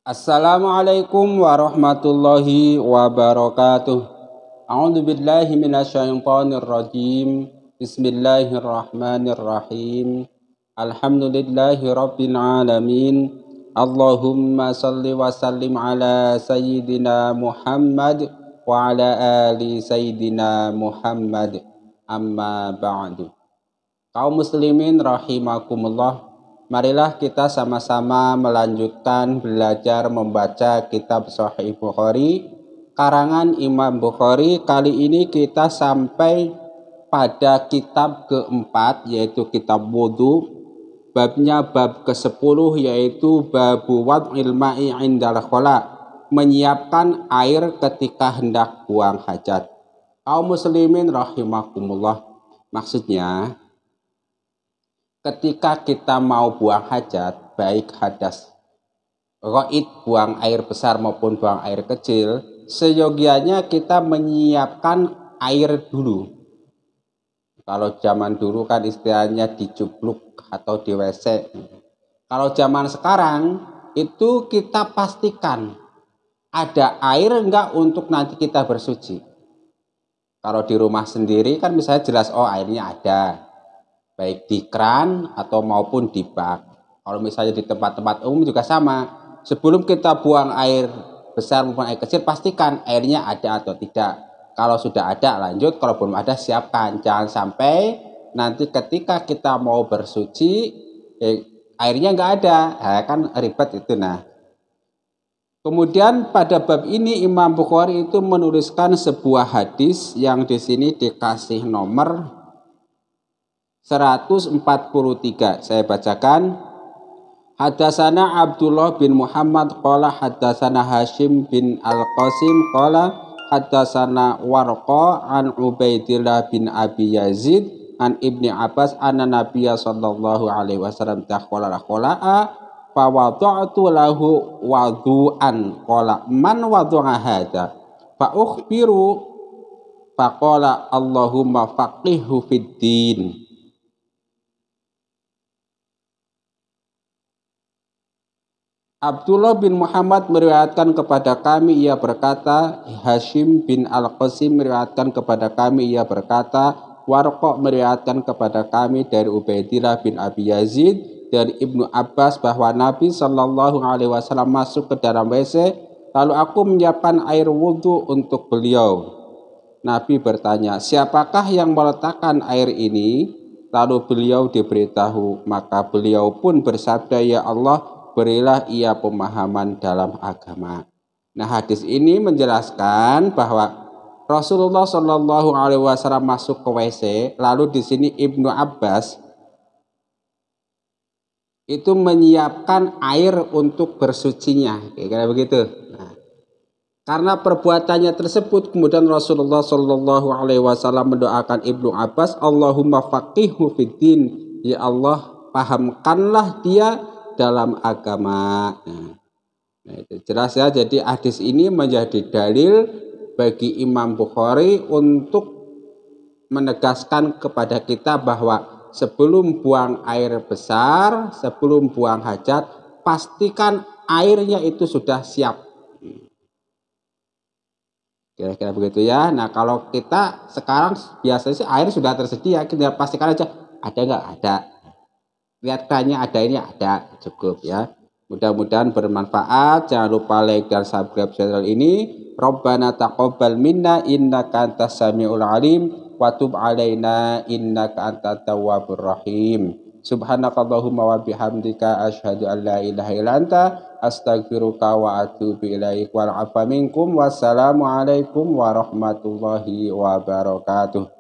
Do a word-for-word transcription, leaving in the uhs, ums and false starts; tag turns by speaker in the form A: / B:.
A: Assalamualaikum warahmatullahi wabarakatuh. A'udzu billahi minasyaitonir rajim. Bismillahirrahmanirrahim. Alhamdulillahi rabbil alamin. Allahumma salli wa sallim ala sayyidina Muhammad wa ala ali sayyidina Muhammad. Amma ba'du. Kaum muslimin rahimakumullah. Marilah kita sama-sama melanjutkan belajar membaca kitab Sahih Bukhari karangan Imam Bukhari. Kali ini kita sampai pada kitab keempat, yaitu kitab wudhu. Babnya bab kesepuluh, yaitu babu wad'il ma'i indal khala, menyiapkan air ketika hendak buang hajat. Kaum muslimin rahimakumullah, maksudnya ketika kita mau buang hajat, baik hadas ghaid, buang air besar maupun buang air kecil, seyogianya kita menyiapkan air dulu. Kalau zaman dulu kan istilahnya dicubluk atau di W C. Kalau zaman sekarang itu kita pastikan ada air enggak untuk nanti kita bersuci. Kalau di rumah sendiri kan misalnya jelas, oh airnya ada, baik di keran atau maupun di bak. Kalau misalnya di tempat-tempat umum juga sama. Sebelum kita buang air besar maupun air kecil, pastikan airnya ada atau tidak. Kalau sudah ada, lanjut. Kalau belum ada, siapkan. Jangan sampai nanti ketika kita mau bersuci, eh, airnya nggak ada. Nah, kan ribet itu. Nah, kemudian pada bab ini Imam Bukhari itu menuliskan sebuah hadis yang di sini dikasih nomor seratus empat puluh tiga. Saya bacakan. Hadatsana Abdullah bin Muhammad qala hadatsana Hashim bin Al-Qasim qala hadatsana Warqa an Ubaidillah bin Abi Yazid an Ibni Abbas anna Nabiyya sallallahu alaihi wasallam taqala qala'a fa wada'tu lahu wudu'an qala man wada'a hadza fa ukhbiru fa qala Allahumma faqihhu fid din. Abdullah bin Muhammad meriwayatkan kepada kami, ia berkata, Hashim bin Al-Qasim meriwayatkan kepada kami, ia berkata, Warqa meriwayatkan kepada kami dari Ubaidillah bin Abi Yazid dari Ibnu Abbas bahwa Nabi Shallallahu Alaihi Wasallam masuk ke dalam W C, lalu aku menyiapkan air wudhu untuk beliau. Nabi bertanya, siapakah yang meletakkan air ini? Lalu beliau diberitahu, maka beliau pun bersabda, ya Allah, berilah ia pemahaman dalam agama. Nah, hadis ini menjelaskan bahwa Rasulullah Shallallahu Alaihi Wasallam masuk ke W C, lalu di sini Ibnu Abbas itu menyiapkan air untuk bersucinya, kira-kira begitu. Nah, karena perbuatannya tersebut, kemudian Rasulullah Shallallahu Alaihi Wasallam mendoakan Ibnu Abbas, Allahumma faqihhu fid din, ya Allah, pahamkanlah dia dalam agama. Nah, itu jelas ya. Jadi hadis ini menjadi dalil bagi Imam Bukhari untuk menegaskan kepada kita bahwa sebelum buang air besar, sebelum buang hajat, pastikan airnya itu sudah siap. Kira-kira begitu ya. Nah, kalau kita sekarang biasanya sih air sudah tersedia, kita pastikan aja ada nggak ada. Lihat kerannya ada, ini ada, cukup ya. Mudah-mudahan bermanfaat. Jangan lupa like dan subscribe channel ini. Rabbana taqabbal minna innaka antas samiul alim wa tub alaina innaka antat tawwabur rahim. Subhanakallahumma wa bihamdika asyhadu an la ilaha illa anta astaghfiruka wa atubu ilaik wal afa minkum. Wassalamualaikum warahmatullahi wabarakatuh.